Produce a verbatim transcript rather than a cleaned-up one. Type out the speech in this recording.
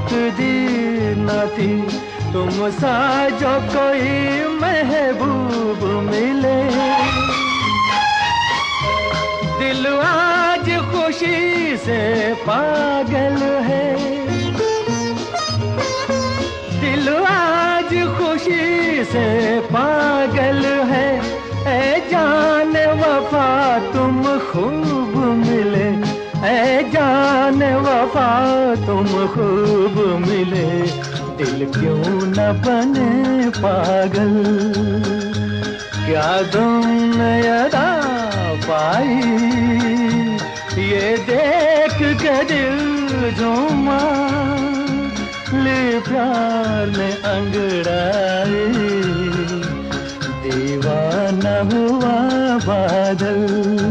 तकदीर न थी तुम सा जो कोई महबूब मिले। दिल आज खुशी से पागल है, दिल आज खुशी से पागल है। ऐ जान वफा तुम खूब मिले, ऐ जान वफा तुम खूब मिले। दिल क्यों न बने पागल, क्या तुमने अदा पाई, ये देख के दिल झूमा। ले प्यार में अंगड़ाई, दीवाना हुआ बादल।